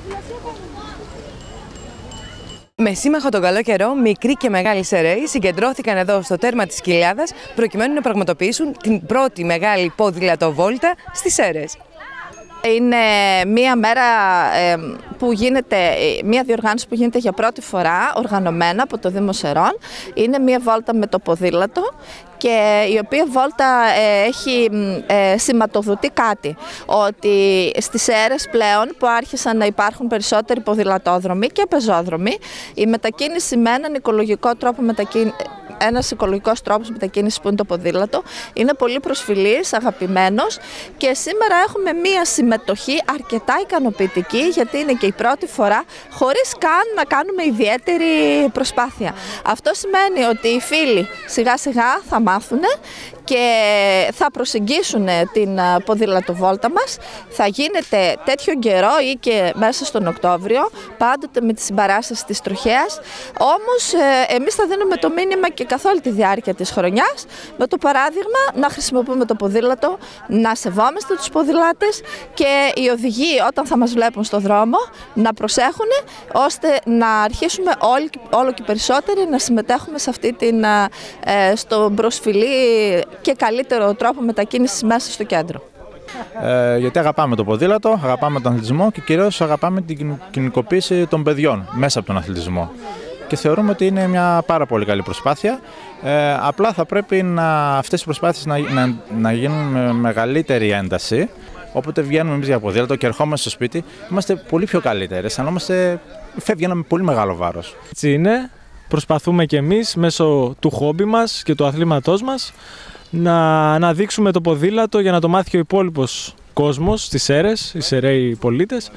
Με σύμμαχο τον καλό καιρό, μικροί και μεγάλοι Σεραίοι συγκεντρώθηκαν εδώ στο τέρμα της Κοιλάδας προκειμένου να πραγματοποιήσουν την πρώτη μεγάλη ποδηλατοβόλτα στις Σέρρες. Είναι μία μέρα που γίνεται, μία διοργάνωση που γίνεται για πρώτη φορά, οργανωμένα από το Δήμο Σερών. Είναι μία βόλτα με το ποδήλατο και η οποία βόλτα έχει σηματοδοτεί κάτι, ότι στις Σέρρες πλέον που άρχισαν να υπάρχουν περισσότεροι ποδηλατόδρομοι και πεζόδρομοι, η μετακίνηση με έναν οικολογικό τρόπο ένας οικολογικός τρόπος μετακίνησης που είναι το ποδήλατο είναι πολύ προσφυλής, αγαπημένος, και σήμερα έχουμε μία συμμετοχή αρκετά ικανοποιητική, γιατί είναι και η πρώτη φορά χωρίς καν να κάνουμε ιδιαίτερη προσπάθεια. Αυτό σημαίνει ότι οι φίλοι σιγά σιγά θα μάθουν και θα προσεγγίσουν την ποδηλατοβόλτα μας. Θα γίνεται τέτοιο καιρό ή και μέσα στον Οκτώβριο, πάντοτε με τη συμπαράσταση της τροχέας. Όμως εμείς θα δίνουμε το μήνυμα και καθ' όλη τη διάρκεια της χρονιάς, με το παράδειγμα να χρησιμοποιούμε το ποδήλατο, να σεβόμαστε τους ποδηλάτες και οι οδηγοί όταν θα μας βλέπουν στο δρόμο να προσέχουν, ώστε να αρχίσουμε όλο και περισσότεροι να συμμετέχουμε σε αυτή στον προσφυλή και καλύτερο τρόπο μετακίνησης μέσα στο κέντρο. Γιατί αγαπάμε το ποδήλατο, αγαπάμε τον αθλητισμό και κυρίως αγαπάμε την κοινωνικοποίηση των παιδιών μέσα από τον αθλητισμό. Και θεωρούμε ότι είναι μια πάρα πολύ καλή προσπάθεια. Απλά θα πρέπει αυτές οι προσπάθειες να γίνουν με μεγαλύτερη ένταση. Όποτε βγαίνουμε εμείς για ποδήλατο και ερχόμαστε στο σπίτι, είμαστε πολύ πιο καλύτεροι. Αισθανόμαστε, φεύγει ένα πολύ μεγάλο βάρος. Έτσι είναι. Προσπαθούμε και εμείς μέσω του χόμπι μας και του αθλήματός μας να αναδείξουμε το ποδήλατο για να το μάθει και ο υπόλοιπος κόσμος στις Σέρρες, οι Σεραίοι πολίτες,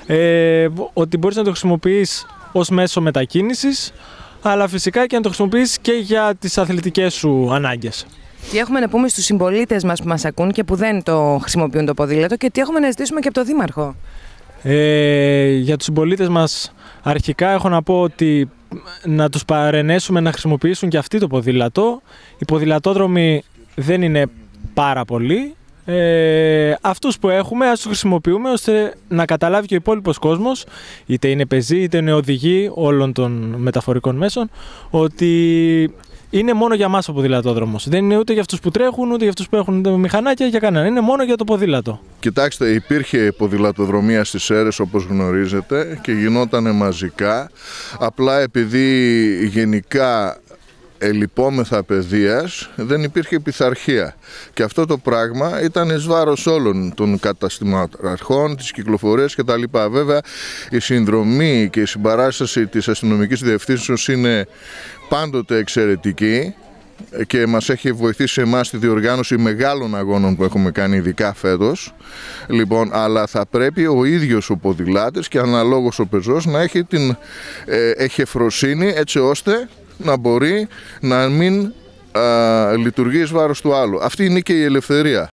ότι μπορείς να το χρησιμοποιείς ως μέσο μετακίνησης, αλλά φυσικά και να το χρησιμοποιείς και για τις αθλητικές σου ανάγκες. Τι έχουμε να πούμε στους συμπολίτες μας που μας ακούν και που δεν το χρησιμοποιούν το ποδήλατο και τι έχουμε να ζητήσουμε και από τον Δήμαρχο? Για τους συμπολίτες μας αρχικά έχω να πω ότι να τους παρενέσουμε να χρησιμοποιήσουν και αυτοί το ποδήλατο. Οι ποδηλατόδρομοι δεν είναι πάρα πολλοί. Αυτούς που έχουμε ας τους χρησιμοποιούμε ώστε να καταλάβει και ο υπόλοιπος κόσμος, είτε είναι πεζοί είτε είναι οδηγοί όλων των μεταφορικών μέσων, ότι είναι μόνο για μας ο ποδηλατόδρομος. Δεν είναι ούτε για αυτούς που τρέχουν, ούτε για αυτούς που έχουν μηχανάκια, για κανέναν. Είναι μόνο για το ποδήλατο. Κοιτάξτε, υπήρχε ποδηλατοδρομία στις Σέρρες όπως γνωρίζετε και γινότανε μαζικά. Απλά επειδή γενικά ελιπόμεθα παιδείας, δεν υπήρχε πειθαρχία. Και αυτό το πράγμα ήταν εις βάρος όλων των καταστηματαρχών, της κυκλοφορίας κτλ. Βέβαια, η συνδρομή και η συμπαράσταση της αστυνομικής διευθύνσεως είναι πάντοτε εξαιρετική και μας έχει βοηθήσει εμάς στη διοργάνωση μεγάλων αγώνων που έχουμε κάνει ειδικά φέτος. Λοιπόν, αλλά θα πρέπει ο ίδιος ο ποδηλάτης και αναλόγως ο πεζός να έχει την εφροσύνη έτσι ώστε να μπορεί να μην λειτουργεί εις βάρος του άλλου. Αυτή είναι και η ελευθερία.